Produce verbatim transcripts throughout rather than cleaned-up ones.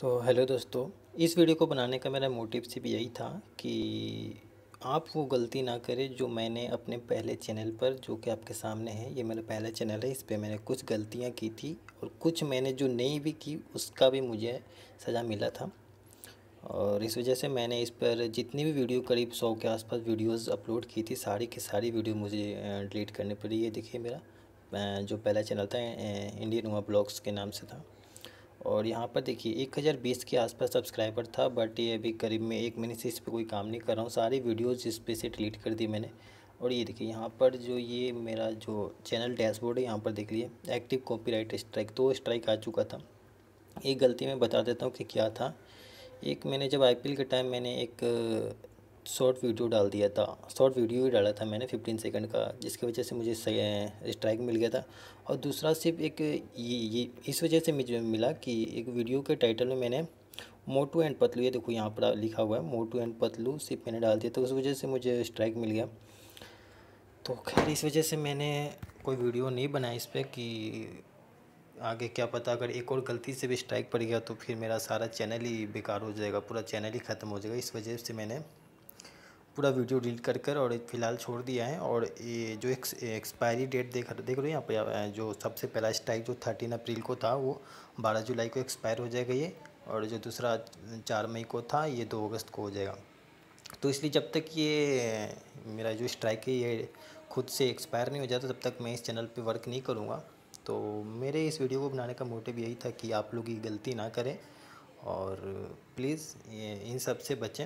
तो हेलो दोस्तों, इस वीडियो को बनाने का मेरा मोटिव सिर्फ यही था कि आप वो गलती ना करें जो मैंने अपने पहले चैनल पर, जो कि आपके सामने है। ये मेरा पहला चैनल है, इस पे मैंने कुछ गलतियां की थी और कुछ मैंने जो नहीं भी की उसका भी मुझे सज़ा मिला था। और इस वजह से मैंने इस पर जितनी भी वीडियो, करीब सौ के आसपास वीडियोस अपलोड की थी, सारी की सारी वीडियो मुझे डिलीट करनी पड़ी। ये देखिए, मेरा अ, जो पहला चैनल था इंडियन हुआ ब्लॉग्स के नाम से था। और यहाँ पर देखिए एक हज़ार बीस के आसपास सब्सक्राइबर था, बट ये अभी करीब में एक महीने से इस पर कोई काम नहीं कर रहा हूँ। सारी वीडियोज़ इस पे से डिलीट कर दी मैंने। और ये देखिए यहाँ पर जो ये मेरा जो चैनल डैशबोर्ड है, यहाँ पर देख लिए एक्टिव कॉपीराइट स्ट्राइक, दो स्ट्राइक आ चुका था। एक गलती मैं बता देता हूँ कि क्या था। एक मैंने जब आईपीएल के टाइम मैंने एक शॉर्ट वीडियो डाल दिया था, शॉर्ट वीडियो ही डाला था मैंने फिफ्टीन सेकंड का, जिसकी वजह से मुझे स्ट्राइक मिल गया था। और दूसरा सिर्फ एक ये ये इस वजह से मुझे मिला कि एक वीडियो के टाइटल में मैंने मोटू एंड पतलू, ये देखो यहाँ पर लिखा हुआ है मोटू एंड पतलू, सिर्फ मैंने डाल दिया, तो उस वजह से मुझे स्ट्राइक मिल गया। तो खैर इस वजह से मैंने कोई वीडियो नहीं बनाई इस पर कि आगे क्या पता अगर एक और गलती से भी स्ट्राइक पड़ गया तो फिर मेरा सारा चैनल ही बेकार हो जाएगा, पूरा चैनल ही ख़त्म हो जाएगा। इस वजह से मैंने पूरा वीडियो डिलीट कर कर और फ़िलहाल छोड़ दिया है। और ये जो एक्सपायरी डेट देख देख रहे हो यहाँ पे, जो सबसे पहला स्ट्राइक जो थर्टीन अप्रैल को था वो बारह जुलाई को एक्सपायर हो जाएगा ये, और जो दूसरा चार मई को था ये दो अगस्त को हो जाएगा। तो इसलिए जब तक ये मेरा जो स्ट्राइक है ये खुद से एक्सपायर नहीं हो जाता तब तक मैं इस चैनल पे वर्क नहीं करूँगा। तो मेरे इस वीडियो को बनाने का मोटिव यही था कि आप लोग ये गलती ना करें और प्लीज़ इन सब से बचें।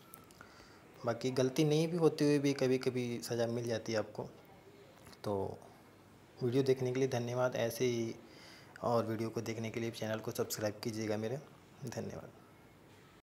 बाकी गलती नहीं भी होते हुए भी कभी कभी सज़ा मिल जाती है आपको। तो वीडियो देखने के लिए धन्यवाद। ऐसे ही और वीडियो को देखने के लिए चैनल को सब्सक्राइब कीजिएगा मेरे। धन्यवाद।